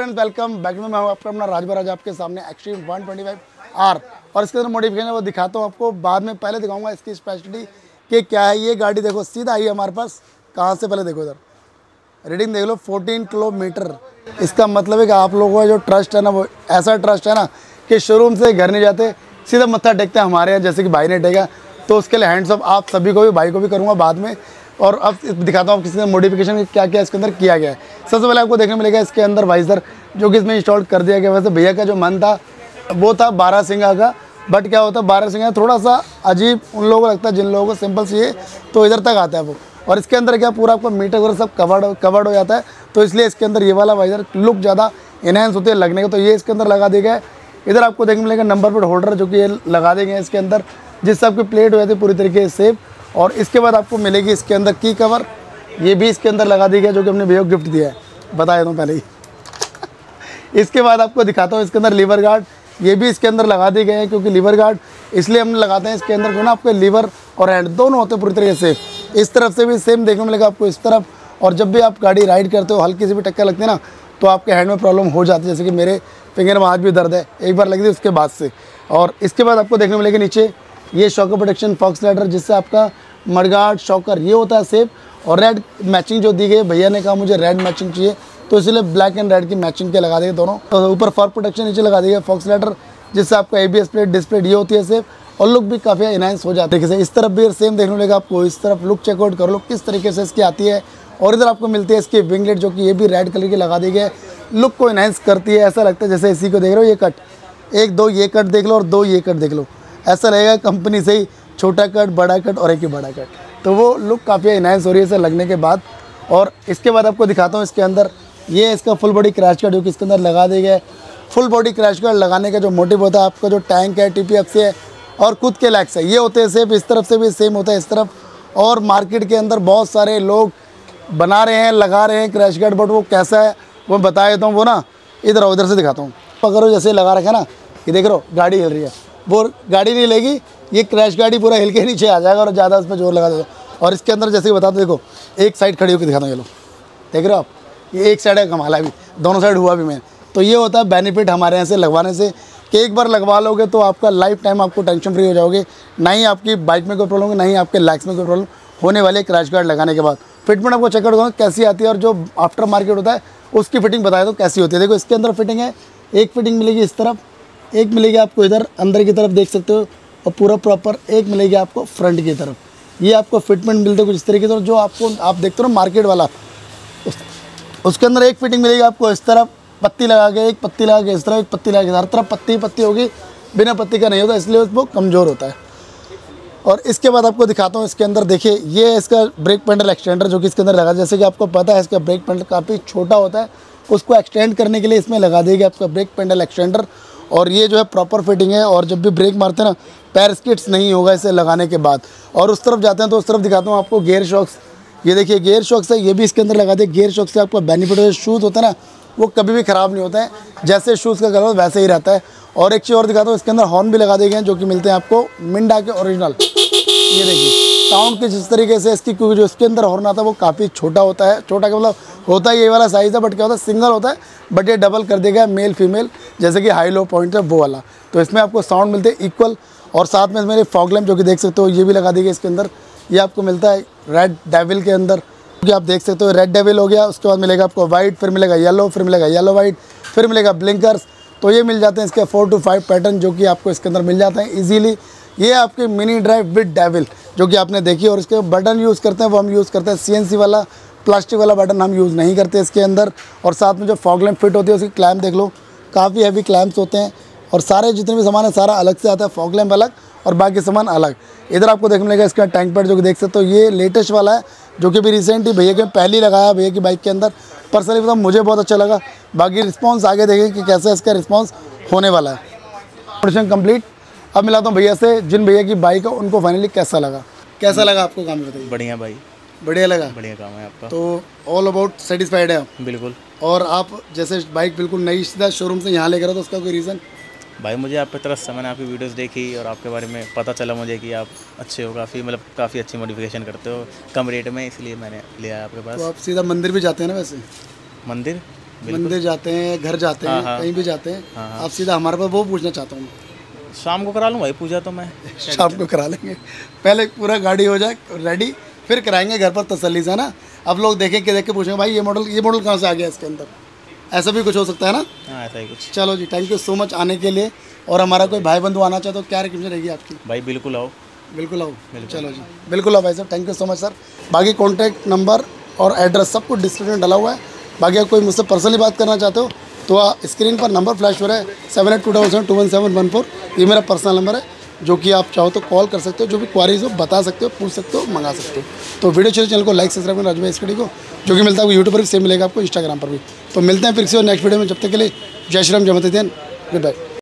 Friends, welcome back में। मैं हूं आपका अपना राज आपके सामने एक्सट्रीम 125R और इसके अंदर मॉडिफिकेशन वो दिखाता हूं आपको बाद में। पहले दिखाऊंगा इसकी स्पेशलिटी कि क्या है। ये गाड़ी देखो सीधा आई है हमारे पास कहाँ से, पहले देखो इधर रीडिंग देख लो 14 किलोमीटर। इसका मतलब है कि आप लोगों का जो ट्रस्ट है ना, वो ऐसा ट्रस्ट है ना कि शोरूम से घर नहीं जाते, सीधा मत्था टेकते हैं हमारे यहाँ, जैसे कि भाई ने टेका। तो उसके लिए हैंड्स ऑफ आप सभी को भी, भाई को भी करूँगा बाद में। और अब दिखाता हूँ किसी ने मॉडिफिकेशन क्या क्या इसके अंदर किया गया है। सबसे पहले आपको देखने मिलेगा इसके अंदर वाइजर, जो कि इसमें इंस्टॉल कर दिया गया। वैसे भैया का जो मन था वो था 12 सिंगा का, बट क्या होता है 12 सिंगा थोड़ा सा अजीब उन लोगों को लगता है जिन लोगों को सिंपल चाहिए, तो इधर तक आता है वो। और इसके अंदर क्या पूरा आपको मीटर वगैरह सब कवर्ड हो जाता है, तो इसलिए इसके अंदर ये वाला वाइजर लुक ज़्यादा इनहेंस होती है लगने का, तो ये इसके अंदर लगा दिया गया है। इधर आपको देखने मिलेगा नंबर प्लेट होल्डर, जो कि ये लगा देंगे इसके अंदर, जिससे आपकी प्लेट हो जाती है पूरी तरीके से सेफ। और इसके बाद आपको मिलेगी इसके अंदर की कवर, ये भी इसके अंदर लगा दी गया, जो कि हमने भैया को गिफ्ट दिया है, बता देता हूँ पहले ही। इसके बाद आपको दिखाता हूँ इसके अंदर लीवर गार्ड, ये भी इसके अंदर लगा दिए गए हैं, क्योंकि लीवर गार्ड इसलिए हम लगाते हैं इसके अंदर क्यों ना आपके लीवर और हैंड दोनों होते हैं पूरी तरीके से। इस तरफ से भी सेम देखने को मिलेगा आपको इस तरफ। और जब भी आप गाड़ी राइड करते हो, हल्की सी भी टक्कर लगती है ना, तो आपके हैंड में प्रॉब्लम हो जाती है, जैसे कि मेरे फिंगर में आज भी दर्द है, एक बार लगी थी उसके बाद से। और इसके बाद आपको देखने मिलेगा नीचे ये शॉकर प्रोटेक्शन फॉक्स लाइडर, जिससे आपका मडगार्ड शॉकर ये होता है सेफ। और रेड मैचिंग जो दी गई, भैया ने कहा मुझे रेड मैचिंग चाहिए, तो इसलिए ब्लैक एंड रेड की मैचिंग के लगा देंगे दोनों। तो ऊपर फॉग प्रोटेक्शन नीचे लगा देंगे फॉक्स लाइडर, जिससे आपका ABS प्लेट डिस्प्ले ये होती है सेफ, और लुक भी काफ़ी इनहांस हो जाती है। इस तरफ भी सेम देखने मिलेगा आपको, इस तरफ लुक चेकआउट कर लो किस तरीके से इसकी आती है। और इधर आपको मिलती है इसकी विंगलेट, जो कि ये भी रेड कलर की लगा दी गई, लुक को इनहांस करती है। ऐसा लगता है जैसे इसी को देख रहे हो, ये कट एक दो ये कट देख लो और दो ये कट देख लो, ऐसा लगेगा कंपनी से ही छोटा कट, बड़ा कट और एक ही बड़ा कट, तो वो लुक काफ़ी इनहांस हो रही है इसे लगने के बाद। और इसके बाद आपको दिखाता हूँ इसके अंदर ये इसका फुल बॉडी क्रैश गार्ड, जो कि इसके अंदर लगा दिया गया है। फुल बॉडी क्रैश गार्ड लगाने का जो मोटिव होता है, आपका जो टैंक है TPF है और खुद के लैक्स है, ये होते हैं सेफ। इस तरफ से भी सेम होता है इस तरफ। और मार्केट के अंदर बहुत सारे लोग बना रहे हैं, लगा रहे हैं क्रैश गार्ड, बट वो कैसा है वो बता देता हूँ। वो ना इधर उधर से दिखाता हूँ, पकड़ो जैसे लगा रखा है ना, ये देख रहे हो गाड़ी हिल रही है, वो गाड़ी नहीं लेगी, ये क्रैश गाड़ी पूरा हिल के नीचे आ जाएगा और ज़्यादा उस पर जोर लगा देगा। और इसके अंदर जैसे कि बता दो, देखो एक साइड खड़ी होकर दिखाता हूँ, ये लो देख रहे हो आप, ये एक साइड है, कमाल है भी, दोनों साइड हुआ भी मैंने। तो ये होता है बेनिफिट हमारे यहाँ से लगवाने से, कि एक बार लगवा लोगे तो आपका लाइफ टाइम आपको टेंशन फ्री हो जाओगे, ना ही आपकी बाइक में कोई प्रॉब्लम होगी, ना ही आपके लैक्स में कोई प्रॉब्लम होने वाली है क्रैश गार्ड लगाने के बाद। फिटमेंट आपको चेकआउट करो कैसी आती है, और जो आफ्टर मार्केट होता है उसकी फिटिंग बताए दो कैसी होती है। देखो इसके अंदर फिटिंग है, एक फिटिंग मिलेगी इस तरफ, एक मिलेगी आपको इधर अंदर की तरफ देख सकते हो, और पूरा प्रॉपर एक मिलेगी आपको फ्रंट की तरफ। ये आपको फिटमेंट मिलते हैं कुछ इस तरीके से। और जो आपको आप देखते हो ना मार्केट वाला, उसके अंदर एक फिटिंग मिलेगी आपको इस तरफ पत्ती लगा के, एक पत्ती लगा के इस तरफ, एक पत्ती लगा के, हर तरफ पत्ती पत्ती होगी, बिना पत्ती का नहीं होता, इसलिए वो कमज़ोर होता है। और इसके बाद आपको दिखाता हूँ इसके अंदर, देखिए ये है इसका ब्रेक पैडल एक्सटेंडर, जो कि इसके अंदर लगा, जैसे कि आपको पता है इसका ब्रेक पैडल काफ़ी छोटा होता है, उसको एक्सटेंड करने के लिए इसमें लगा देगा आपका ब्रेक पैडल एक्सटेंडर। और ये जो है प्रॉपर फिटिंग है, और जब भी ब्रेक मारते हैं ना पैर स्किड्स नहीं होगा इसे लगाने के बाद। और उस तरफ जाते हैं तो उस तरफ दिखाता हूँ आपको गियर शॉक्स, ये देखिए गियर शॉक्स है, ये भी इसके अंदर लगा दिए। गियर शॉक्स से आपको बेनिफिट है, शूज़ होता है ना वो कभी भी ख़राब नहीं होता है, जैसे शूज़ का कलर वैसे ही रहता है। और एक चीज़ और दिखाता हूँ, इसके अंदर हॉर्न भी लगा दिए गए हैं, जो कि मिलते हैं आपको मिंडा के ओरिजिनल। ये देखिए साउंड के जिस तरीके से इसकी, क्योंकि जो इसके अंदर हॉर्न आता है वो काफ़ी छोटा होता है, छोटा का मतलब होता है ये वाला साइज़ है, बट क्या होता है सिंगल होता है, बट ये डबल कर देगा मेल फीमेल, जैसे कि हाई लो पॉइंट है वो वाला। तो इसमें आपको साउंड मिलते हैं इक्वल। और साथ में मेरे फॉग लैम्प जो कि देख सकते हो ये भी लगा दी गई इसके अंदर। ये आपको मिलता है रेड डेविल के अंदर, क्योंकि आप देख सकते हो रेड डेविल हो गया, उसके बाद मिलेगा आपको वाइट, फिर मिलेगा येलो, फिर मिलेगा येलो वाइट, फिर मिलेगा ब्लिंकर्स। तो ये मिल जाते हैं इसके 4 to 5 पैटर्न, जो कि आपको इसके अंदर मिल जाते हैं ईजीली। ये आपके मिनी ड्राइव विद डेविल, जो कि आपने देखी। और इसके बटन यूज़ करते हैं वो हम यूज़ करते हैं CNC वाला, प्लास्टिक वाला बटन हम यूज़ नहीं करते इसके अंदर। और साथ में जो फॉग लैम्प फिट होती है उसकी क्लैम्प देख लो, काफ़ी हैवी क्लैम्प्स होते हैं। और सारे जितने भी सामान है सारा अलग से आता है, फॉग लैम्प अलग और बाकी सामान अलग। इधर आपको देखने मिलेगा इसका टैंक पैड, जो कि देख सकते हो ये लेटेस्ट वाला है, जो कि भी रिसेंट ही भैया के पहले ही लगाया भैया की बाइक के अंदर। पर्सनली मतलब मुझे बहुत अच्छा लगा, बाकी रिस्पांस आगे देखें कि कैसा इसका रिस्पांस होने वाला है। Production complete. अब मिलाता हूँ भैया से, जिन भैया की बाइक है उनको फाइनली कैसा लगा आपको काम बताइए। बढ़िया भाई, बढ़िया लगा, बढ़िया काम है आपका, तो ऑल अबाउट सेटिस्फाइड है आप? बिल्कुल। और आप जैसे बाइक बिल्कुल नई सीधा शोरूम से यहाँ लेकर, तो उसका कोई रीज़न? भाई मुझे आप पे तरस था, मैंने आपकी वीडियोस देखी और आपके बारे में पता चला मुझे कि आप अच्छे हो, काफ़ी मतलब काफ़ी अच्छी मॉडिफिकेशन करते हो कम रेट में, इसलिए मैंने लिया आपके पास। तो आप सीधा मंदिर भी जाते हैं ना? वैसे मंदिर मंदिर जाते हैं, घर जाते हैं, कहीं भी जाते हैं, आप सीधा हमारे पास वो पूछना चाहता हूँ। शाम को करा लूँ भाई पूजा तो मैं। शाम को करा लेंगे, पहले पूरा गाड़ी हो जाए रेडी, फिर कराएंगे घर पर तसल्ली से ना। अब लोग देख के पूछेंगे भाई ये मॉडल कहाँ से आ गया इसके अंदर, ऐसा भी कुछ हो सकता है ना। हाँ ऐसा ही कुछ। चलो जी, थैंक यू सो मच आने के लिए। और हमारा कोई भाई बंधु आना चाहे तो क्या रिक्वेस्ट रहेगी आपकी? भाई बिल्कुल आओ। बिल्कुल आओ। चलो जी, बिल्कुल आओ भाई साहब, thank you so much sir. बाकी कॉन्टैक्ट नंबर और एड्रेस सब कुछ डिस्क्रिप्शन में डला हुआ है। बाकी आप कोई मुझसे पर्सनली बात करना चाहते हो तो स्क्रीन पर नंबर फ्लैश हो रहा है 7827721714, ये मेरा पर्सनल नंबर है, जो कि आप चाहो तो कॉल कर सकते हो, जो भी क्वारीज हो बता सकते हो, पूछ सकते हो, मंगा सकते हो। तो वीडियो चैनल को लाइक सब्सक्राइब करना राजू भाई स्टडी को, जो कि मिलता है आपको यूट्यूब पर भी, सेम मिलेगा आपको इंस्टाग्राम पर भी। तो मिलते हैं फिर से नेक्स्ट वीडियो में, जब तक के लिए जय श्री राम, जय माता दी, गुड बाय।